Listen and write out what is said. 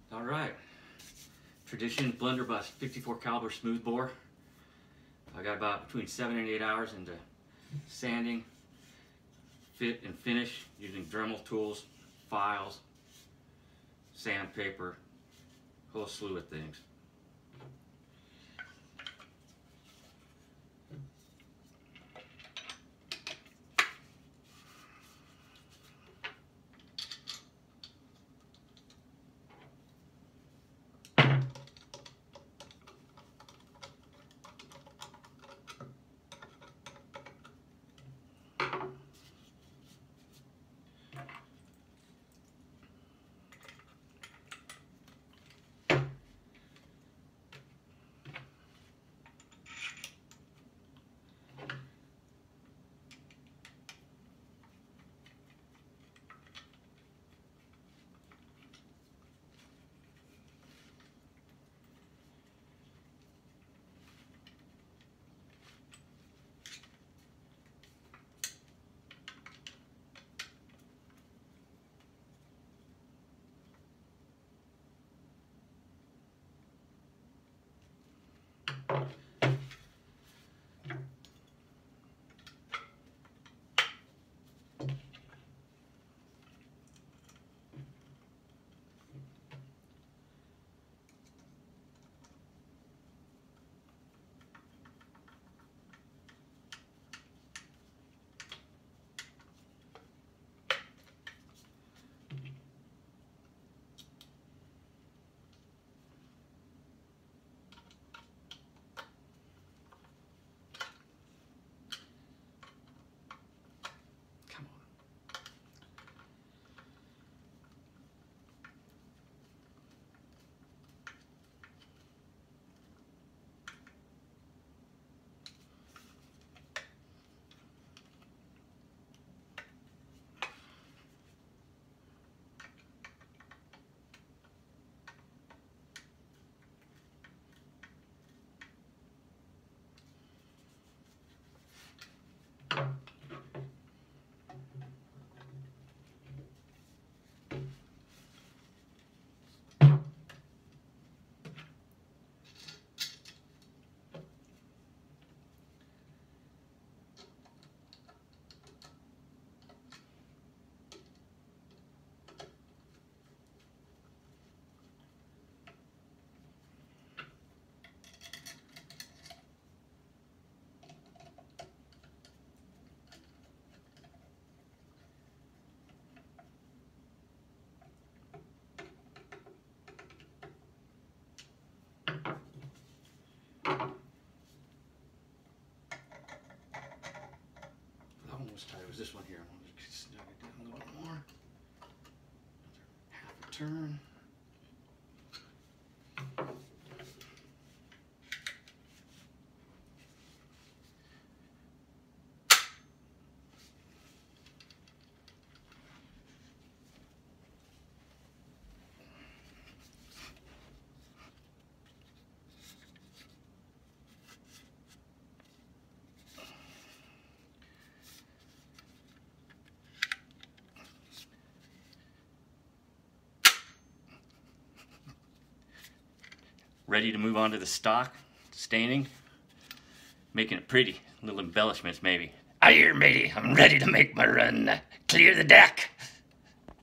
All right, Tradition Blunderbuss 54 caliber smoothbore. I got about between 7 and 8 hours into sanding, fit and finish using Dremel tools, files, sandpaper, a whole slew of things. Tight. It was this one here. I want to snug it down a little bit more. Another half a turn. Ready to move on to the stock, staining, making it pretty, little embellishments maybe. Aye, matey, I'm ready to make my run. Clear the deck.